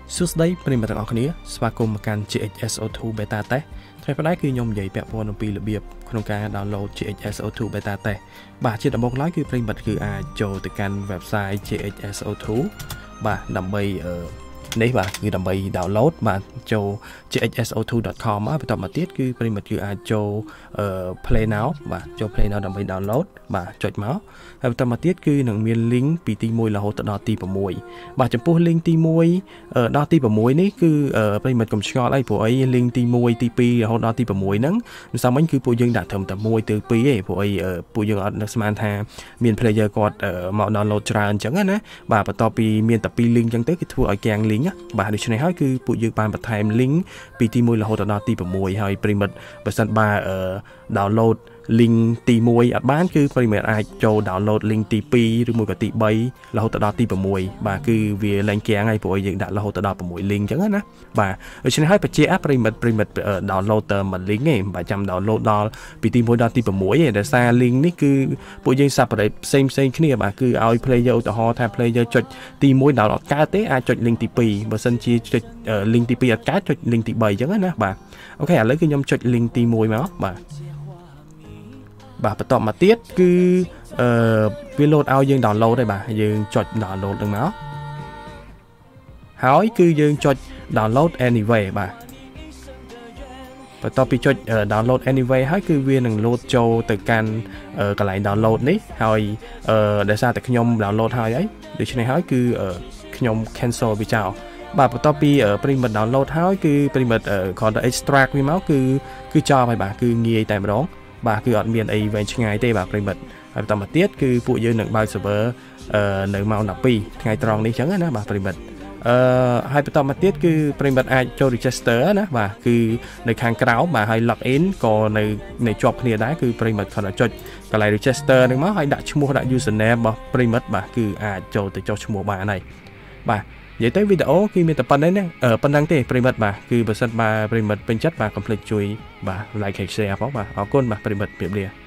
សួស្តីប្រិយមិត្តទាំងអស់គ្នាស្វាគមន៍មកកាន់ GHSO2 Beta Test ថ្ងៃប៉ុណ្ណេះគឺខ្ញុំនិយាយពាក់ព័ន្ធអំពីរបៀបក្នុងការ download GHSO2 Beta Test បាទជាដំបូងឡើយគឺប្រិយមិត្តគឺអាចចូលទៅកាន់ website GHSO2 បាទដើម្បីនេះបាទគឺដើម្បី download បាទចូល GHSO2.com បន្ទាប់មកទៀតគឺប្រិយមិត្តគឺអាចចូល Play Now បាទចូល Play Now ដើម្បី download បាទចុចមកហើយបន្តមកទៀតគឺនឹងមាន link ពីទី1រហូតដល់ទី6បាទចំពោះ link ទី1ដល់ទី6នេះគឺប្រិយមិត្តកុំឆ្ងល់អីព្រោះអី link ទី1ទី2រហូតដល់ទី6ហ្នឹងមិនសមវិញគឺពួកយើងដាក់ត្រឹមតែ1ទៅ2ទេព្រោះអីពួកយើងអត់នឹកស្មានថាមាន player គាត់មក download ច្រើនអញ្ចឹងណាបាទបន្ទាប់ពីមានតែ2 link អញ្ចឹងទៅគឺធ្វើឲ្យកាំង link បាទដូច្នេះហើយគឺពួកយើងបានបន្ថែម link ពីទី1រហូតដល់ទី6ហើយប្រិមិត្តបើសិនបើ download link ទី1អត់បានគឺប្រិមិត្តអាចចូល download link ទី2ឬមួយក៏ទី3រហូតដល់ទី6បាទគឺវាឡើងកាំងហើយព្រោះយើងដាក់រហូតដល់6 link អញ្ចឹងណាបាទដូច្នេះហើយបច្ចេកប្រិមិត្ត download តែមួយ link ទេមិនបាច់ចាំ download ដល់ពីទី1ដល់ទី6ទេដោយសារ link នេះគឺពួកយើង separate ផ្សេងគ្នាបាទគឺឲ្យ player ឧទាហរណ៍ថា player ចុចទី1 download កើតទេអាចចុច link ទី2បើសិនជាចុច link ទី2អត់កើតចុច link ទី3អញ្ចឹងណាបាទអូខេឥឡូវគឺខ្ញុំចុច link ទី1មកបាទបន្តមកទៀតគឺវា load ឲ្យយើង download ទេបាទយើងចុច download នឹងមកហើយគឺយើងចុច download anyway បាទបន្ទាប់ពីចុច download anyway ហើយគឺវានឹង load ចូលទៅកាន់កន្លែង download នេះហើយដោយសារតែខ្ញុំ download ហើយអីដូច្នេះហើយគឺខ្ញុំ cancel វាចោលបាទបន្ទាប់ពីប្រិមិត្ត download ហើយគឺប្រិមិត្តគ្រាន់តែ extract វាមកគឺចោលហើយបាទគឺងាយតែម្ដងបាទគឺអត់មានអីវែងឆ្ងាយទេបាទប្រិមិត្តហើយបន្តមកទៀតគឺពួកយើងនឹងបើក server នៅម៉ោង12ថ្ងៃត្រង់នេះចឹងណាបាទប្រិមិត្តហើយបន្តមកទៀតគឺប្រិមិត្តអាចចូល register ណាបាទគឺនៅខាងក្រោមបាទហើយ log in ក៏នៅជាប់គ្នាដែរគឺប្រិមិត្តគ្រាន់តែចុចកន្លែង register ហ្នឹងមកហើយដាក់ឈ្មោះដាក់ username របស់ប្រិមិត្តបាទគឺអាចចូលទៅចុះឈ្មោះបានហើយបាទនិយាយទៅវីដេអូគឺមានតែប៉ុណ្្នឹងប៉ុណ្្នឹងទេប្រិមិត្តបាទគឺបើសិនបើប្រិមិត្តពេញចិត្តបាទកុំភ្លេចជួយបាទ like and share ផងបាទអរគុណបាទប្រិមិត្តជម្រាបលា